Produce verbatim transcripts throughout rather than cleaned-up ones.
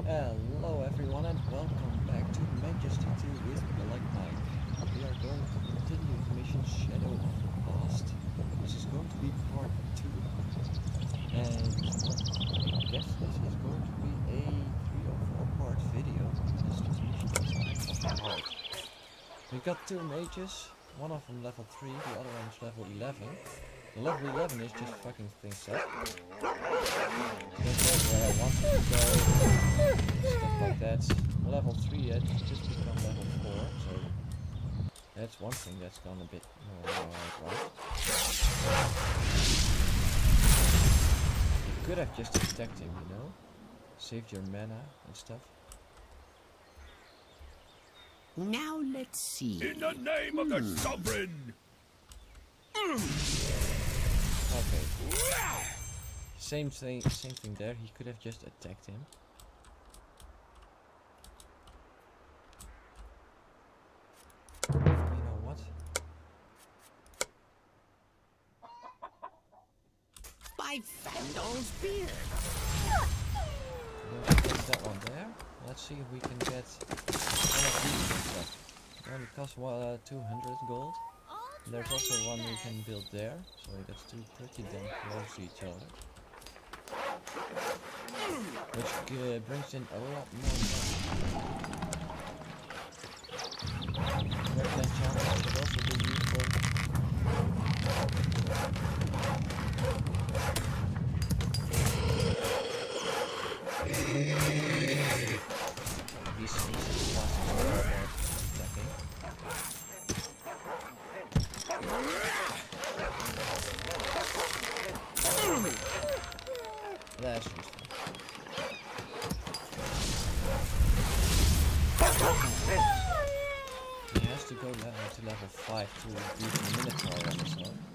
Hello everyone and welcome back to Majesty two with Like Mike. We are going to continue the mission Shadow of the Past. This is going to be part two. And I guess this is going to be a three or four part video. This mission is kind of hard. We got two mages, one of them level three, the other one is level eleven. The level eleven is just fucking things up. That's where I want to go. Stuff like that. Level three had just become level four, so that's one thing that's gone a bit more right. You could have just attacked him, you know? Saved your mana and stuff. Now let's see. In the name of the Hmm. sovereign! Okay. Same thing, same thing there. He could have just attacked him. You know what? By Fandol's beard. We'll get that one there. Let's see if we can get one of these things up. It only costs uh, two hundred gold. And there's also one we can build there, so that's two pretty damn close to each other. Which uh, brings in a lot more money. Red enchantment would also be useful. These things last attacking. That's useful. He has to go level to level five to use the Minotaur on his own.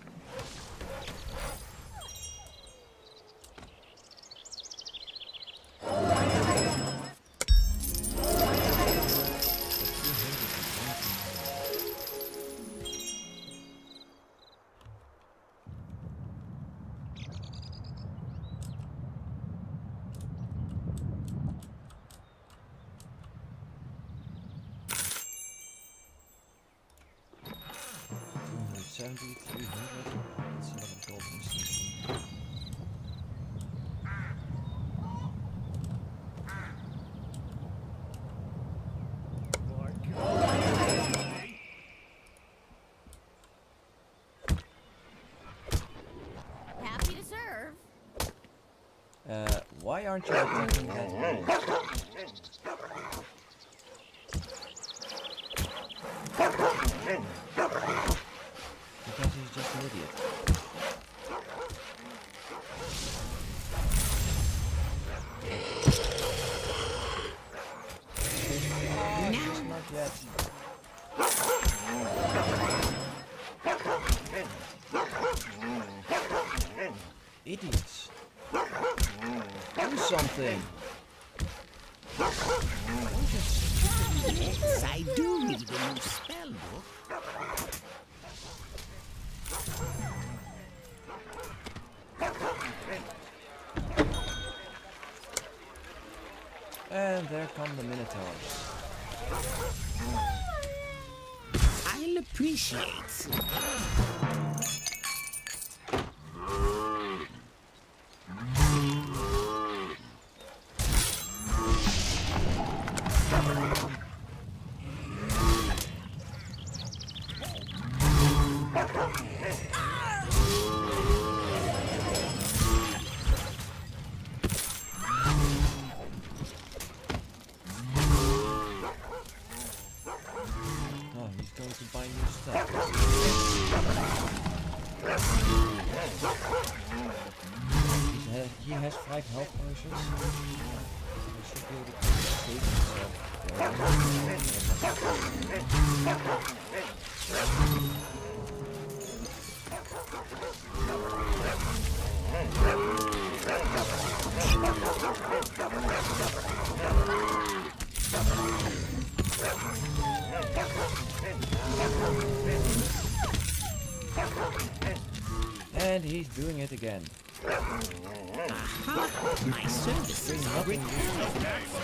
seventy, three hundred, that's a lot of gold instantly. Happy to serve. Uh, why aren't you attacking that gold? Because he's just an idiot. Now Not yet. Idiots. Do something. yes, I do need a new spell book. And there come the Minotaurs. I'll appreciate. Oh, he's going to buy new stuff. He's ha he has five health potions. He should be able to save And he's doing it again. Aha! My services are required.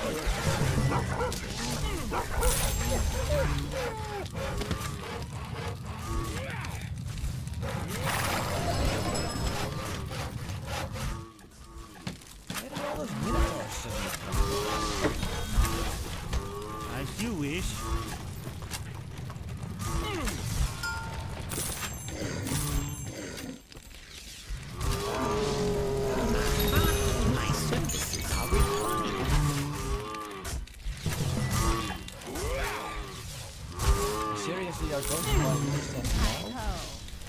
Where did all those minotaurs suddenly come from? As you wish. My services are required. You seriously are going to buy this stuff now? Ho.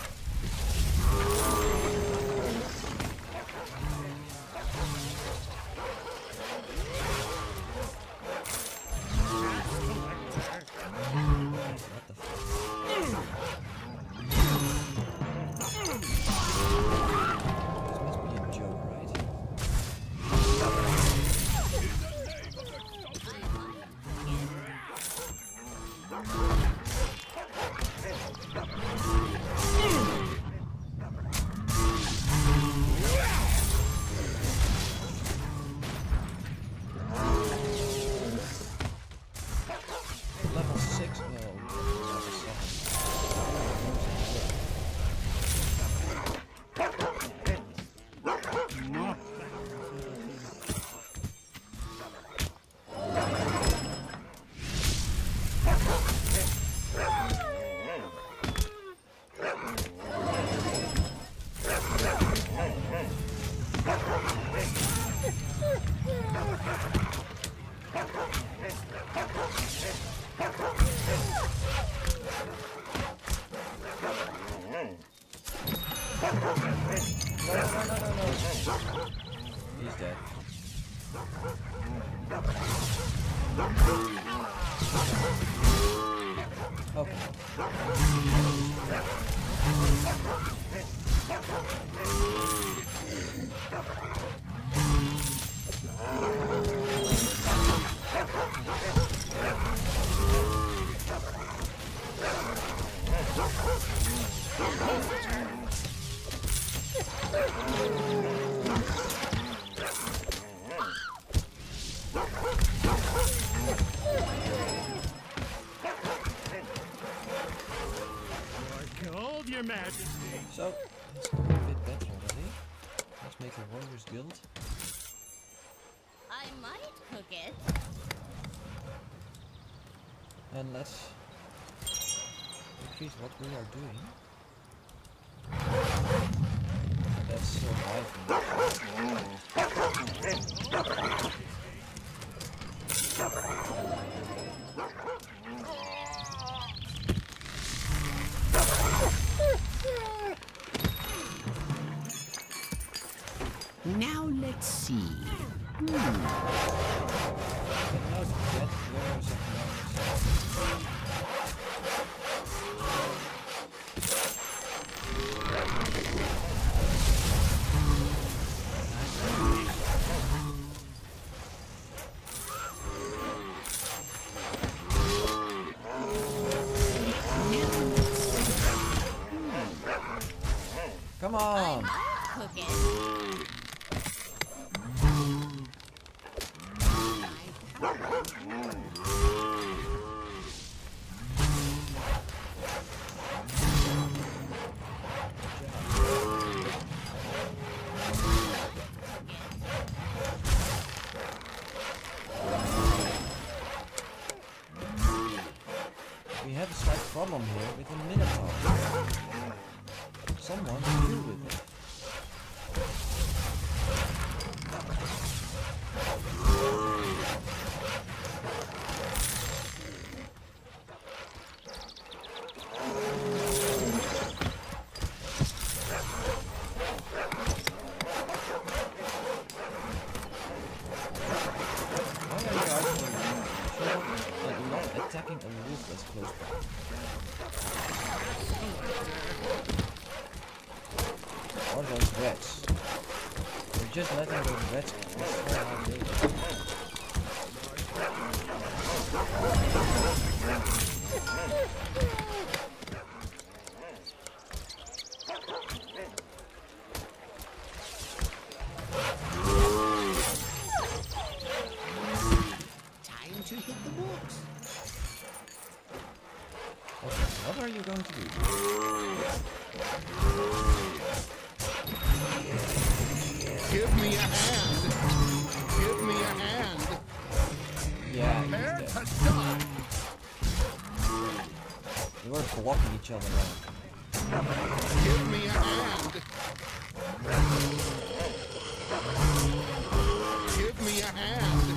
What the fuck? This must be a joke, right? Level six, no, level seven. Not He's dead. Okay. cold, Your Majesty. So, let's go a bit better already. Let's make a Warriors Guild. I might cook it. And let's increase what we are doing. That's surviving. Now let's see. Hmm. But now get Warriors of Mars. Come I on! might cook it. We have a slight problem here with the Minotaur. Someone deal with it. Why are you arguing? Sure, like not attacking a wolf that's close by. Or those rats. We're just letting those rats destroy our village. are you going to do? Give me a hand. Give me a hand. Yeah, Prepare he's to dead. die. They were blocking each other now. Give me a hand. Give me a hand.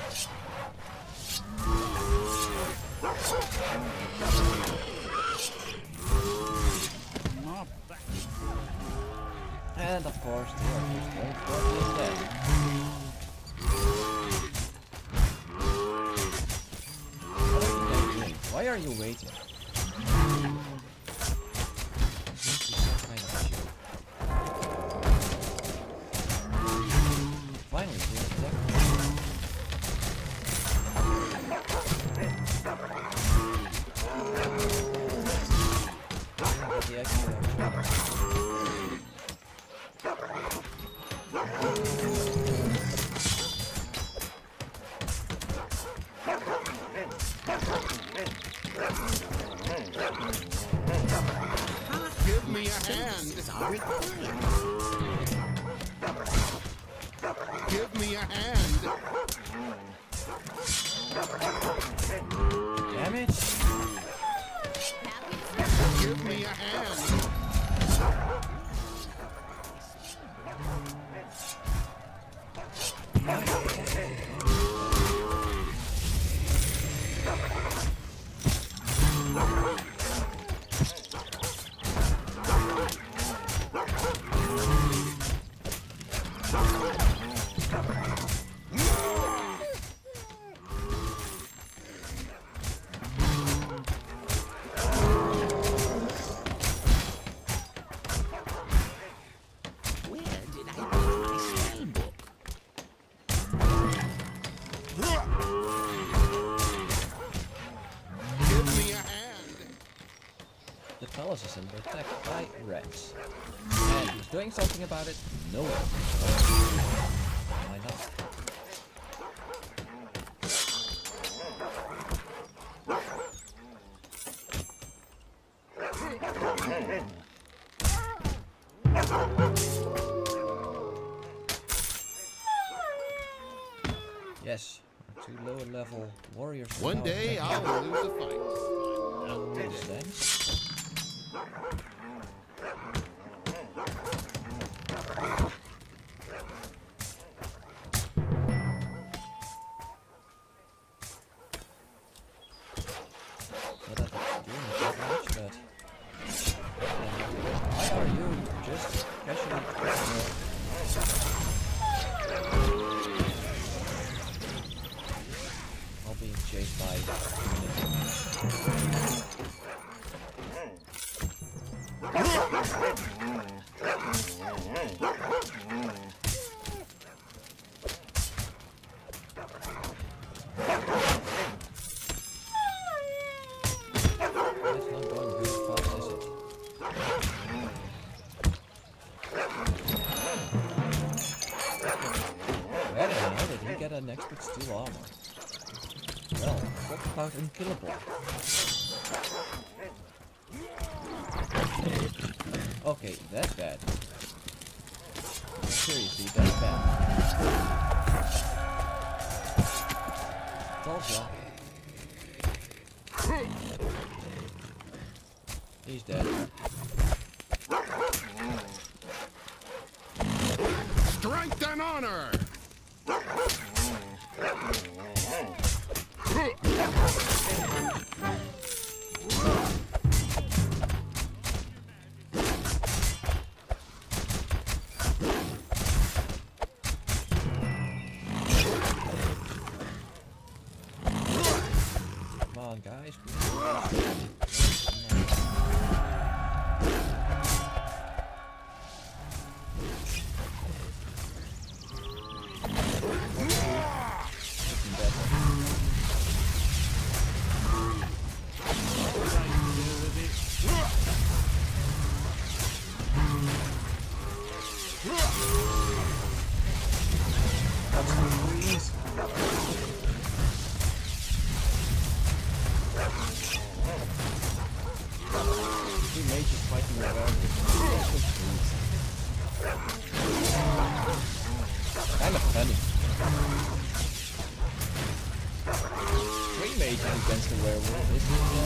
Not that. And of course, they are just going for his dead. What are you guys doing? Why are you waiting? This is some kind of joke. Finally, they are dead. But they actually are trying. Give me a hand. Give me a hand. Damage? Give me a hand. Where did I put my spell book? Give me a hand. The palace is under attack by rats. And who's doing something about it? No one. Why not? Yes, our two lower level warriors. are One now day attacking. I'll lose a fight. Not Makes today. sense. Not that it's doing it that much, but why are you just casually? I'll be chased by. That's not going very fast, is it? Where the hell did he get an expert steel armor? Well, what about unkillable? Okay, that's bad. Seriously, that's bad. Told ya. He's dead. Strength and honor. Come on, guys. mages fighting the werewolves. Kind of funny. Three mages against the werewolf. This is uh,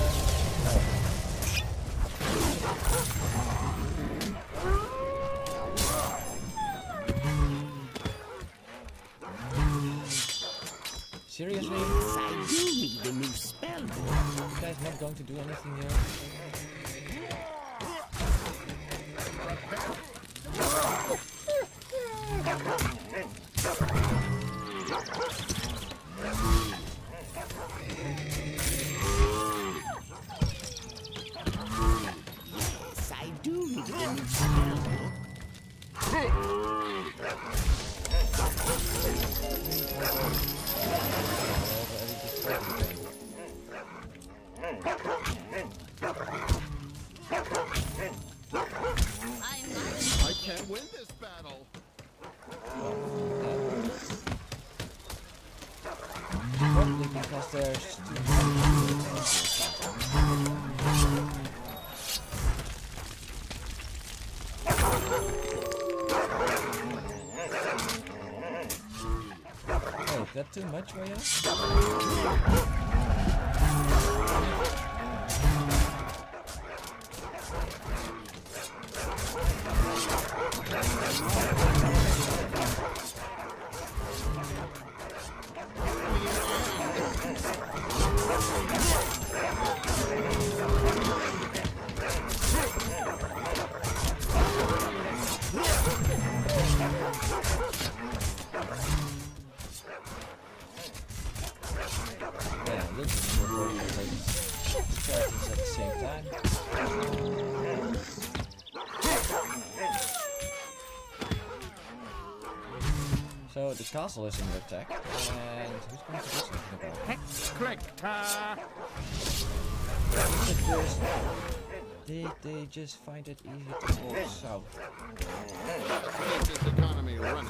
seriously? Yes, I do need a new spell book. You guys not going to do anything here? Yes, I do need a new spell book. I can't win this battle. Probably because there's too Oh, is that too much, Raya? Yeah, looks like we're both characters at the same time. So the castle is under attack, and who's going to do something about it? Hex click. Uh, Is it just, they, they just find it easy to go south. Keep this economy running.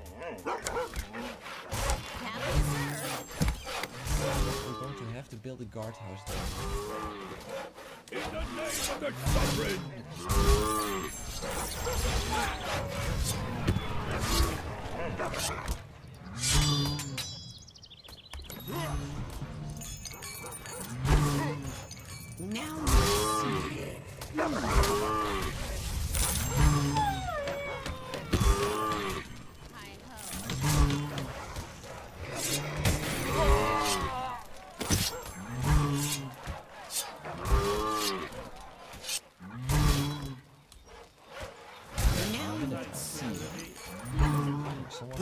Happy sir. We're going to have to build a guardhouse there. in the name of the sovereign. Now let's see. Hi ho. Now let's see. Someone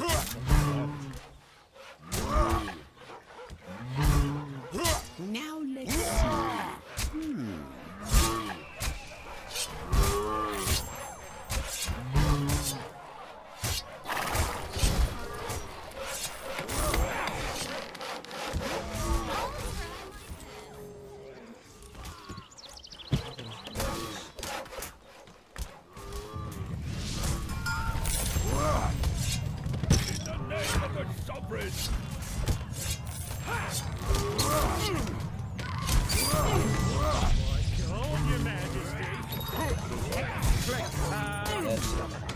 Now let's see. Hmm. In the name of the sovereign. Hold your majesty. Hex click. Uh, That's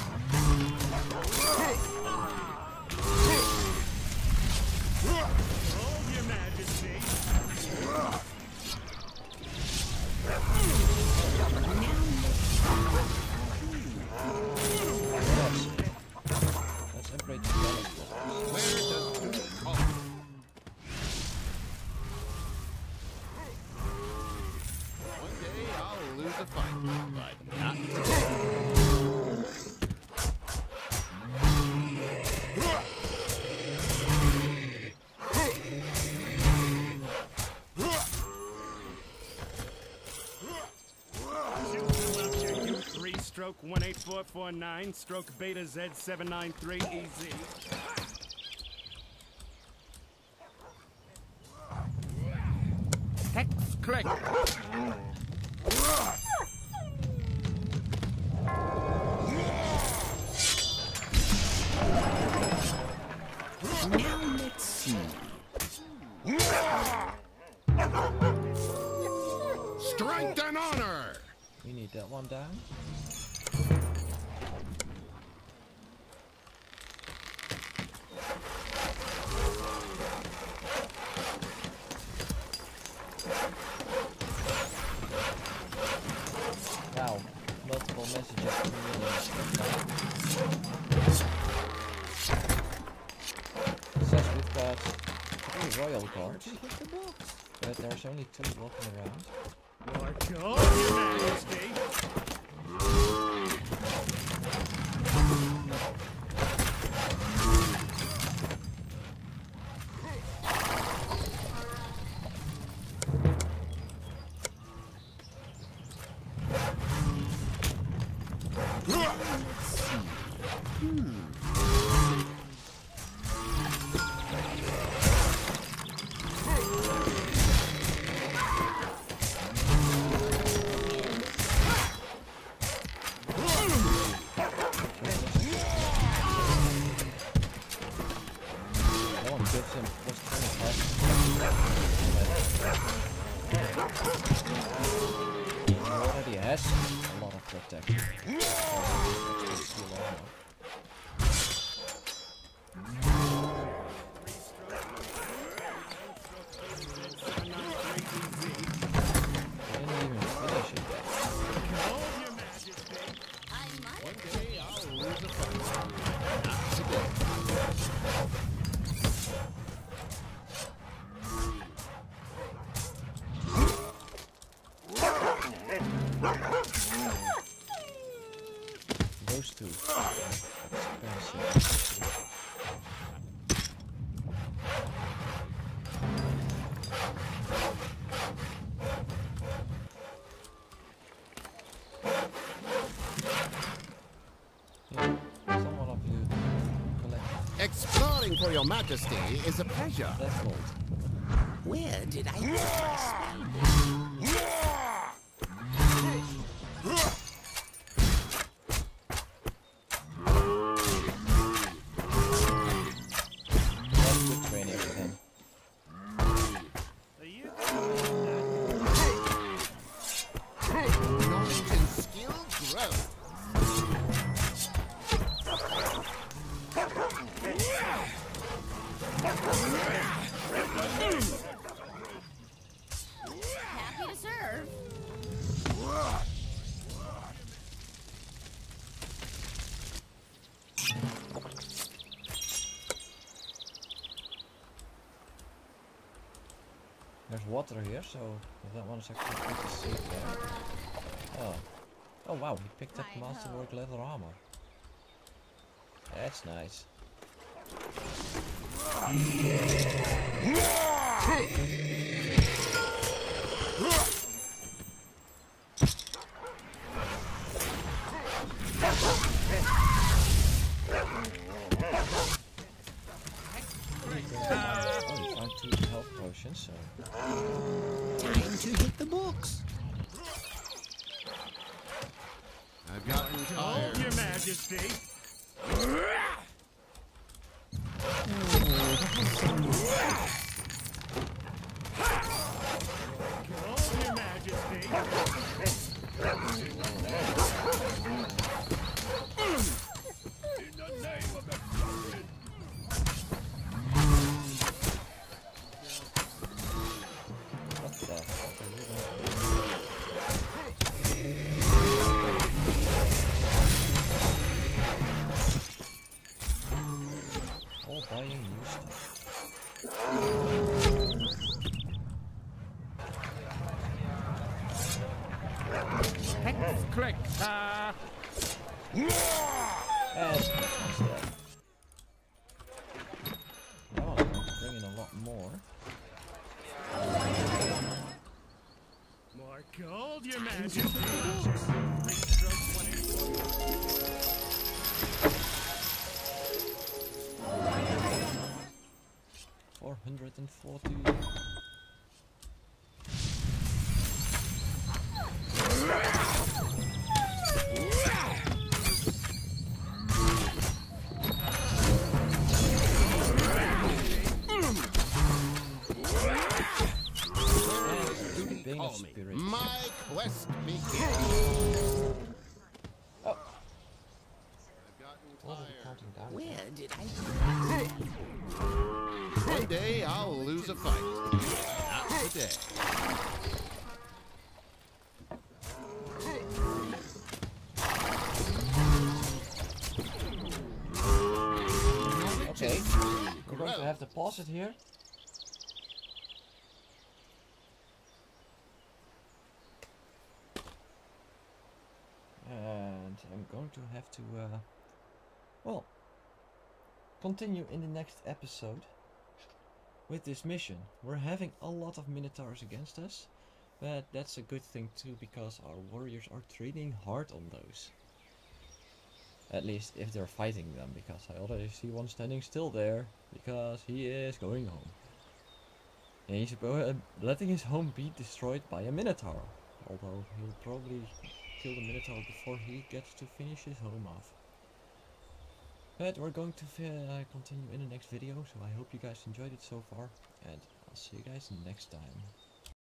hold your majesty. Let's upgrade the balance. Where does duty call? One day I'll lose a fight, but not today. U three stroke one eight four four nine stroke beta Z seven nine three E Z. Hex click. Now let's see. Strength and honor! We need need that one down. Wow, multiple messages coming in. It says we've got three royal cards, but there's only two walking around. March on, Your Majesty. Already has a lot of protection. Those two. Expensive. Yeah, someone of you collect Exploring for Your Majesty is a pleasure. that gold. Where did I put my spade? That's good training for them. Are you Knowledge and skill grow. Happy to serve. There's water here, so that one's actually pretty safe there. Oh. Oh wow, he picked up Hi-ho. Masterwork leather armor. That's nice. Oh, you found two health potions, so Time to hit the books. I've gotten Oh, tired. Your Majesty. Oh, Your Majesty. In the name of the what the fuck are you doing? All buying new stuff. Hex click. Uh, And stuff. That one's going to bring in a lot more. more gold, Your Majesty. Three strokes, one eight. four hundred forty. Being a call me. spirit. My quest begins. Oh, I've gotten what are we tired. counting down? Where did I... One day I'll lose a fight. Not today. Okay, we're going to have to pause it here. And I'm going to have to, uh, well, continue in the next episode with this mission. We're having a lot of Minotaurs against us, but that's a good thing too, because our warriors are training hard on those. At least if they're fighting them, because I already see one standing still there, because he is going home. And he's uh, letting his home be destroyed by a Minotaur, although he'll probably kill the Minotaur before he gets to finish his home off. But we're going to uh, continue in the next video, so I hope you guys enjoyed it so far, and I'll see you guys next time.